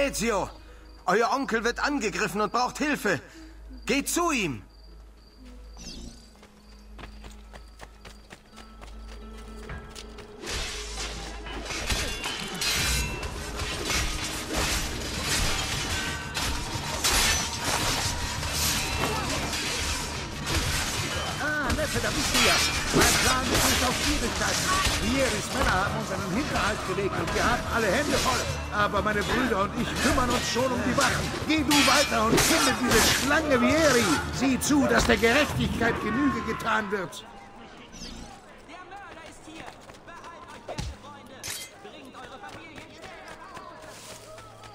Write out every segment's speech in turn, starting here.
Ezio! Euer Onkel wird angegriffen und braucht Hilfe. Geht zu ihm! Da bist du ja. Mein Plan ist nicht auf Schwierigkeiten. Vieris Männer haben uns einen Hinterhalt gelegt und wir haben alle Hände voll. Aber meine Brüder und ich kümmern uns schon um die Wachen. Geh du weiter und finde diese Schlange Vieri. Sieh zu, dass der Gerechtigkeit Genüge getan wird. Der Mörder ist hier. Behalt euch fest, Freunde. Bringt eure Familien schnell nach Hause.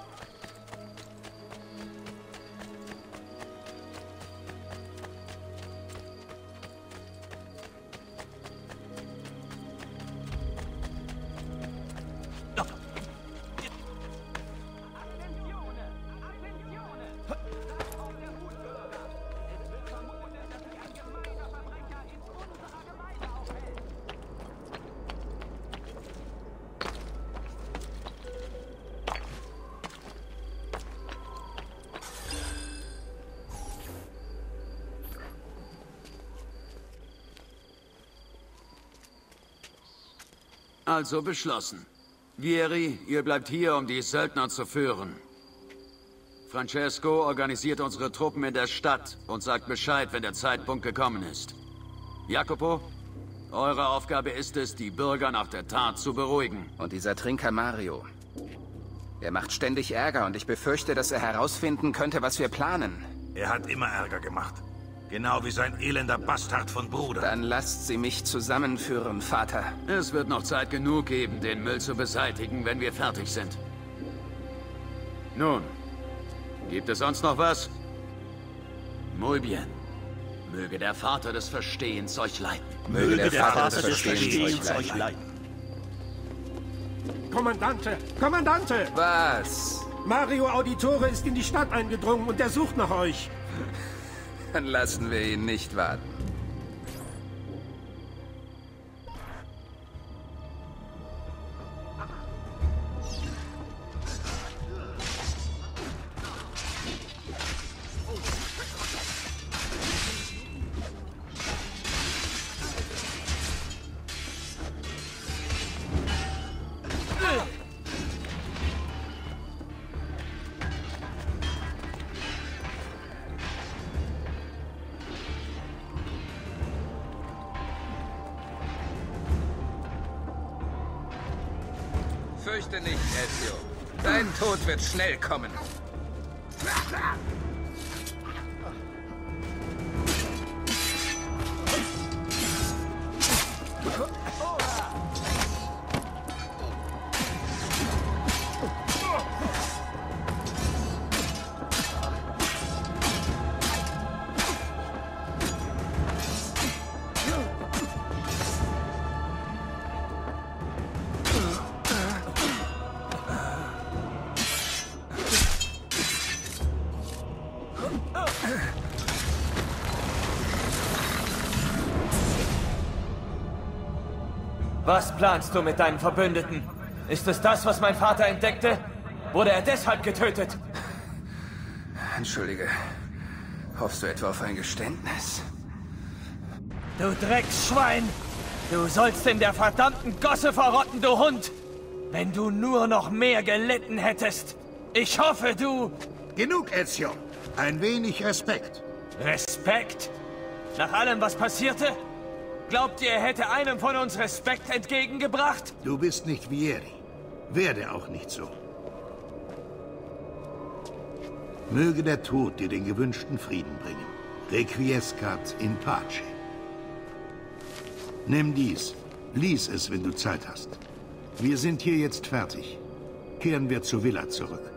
Also beschlossen. Vieri, ihr bleibt hier, um die Söldner zu führen. Francesco organisiert unsere Truppen in der Stadt und sagt Bescheid, wenn der Zeitpunkt gekommen ist. Jacopo, eure Aufgabe ist es, die Bürger nach der Tat zu beruhigen. Und dieser Trinker Mario. Er macht ständig Ärger und ich befürchte, dass er herausfinden könnte, was wir planen. Er hat immer Ärger gemacht. Genau wie sein elender Bastard von Bruder. Dann lasst sie mich zusammenführen, Vater. Es wird noch Zeit genug geben, den Müll zu beseitigen, wenn wir fertig sind. Nun, gibt es sonst noch was? Muy bien. Möge der Vater des Verstehens euch leiten. Möge der Vater des Verstehens euch leiten. Kommandante! Kommandante! Was? Mario Auditore ist in die Stadt eingedrungen und er sucht nach euch. Dann lassen wir ihn nicht warten. Fürchte nicht, Ezio. Dein Tod wird schnell kommen. Was planst du mit deinen Verbündeten? Ist es das, was mein Vater entdeckte? Wurde er deshalb getötet? Entschuldige. Hoffst du etwa auf ein Geständnis? Du Drecksschwein! Du sollst in der verdammten Gosse verrotten, du Hund! Wenn du nur noch mehr gelitten hättest! Ich hoffe, du... Genug, Ezio. Ein wenig Respekt. Respekt? Nach allem, was passierte? Glaubt ihr, er hätte einem von uns Respekt entgegengebracht? Du bist nicht Vieri. Werde auch nicht so. Möge der Tod dir den gewünschten Frieden bringen. Requiescat in pace. Nimm dies. Lies es, wenn du Zeit hast. Wir sind hier jetzt fertig. Kehren wir zur Villa zurück.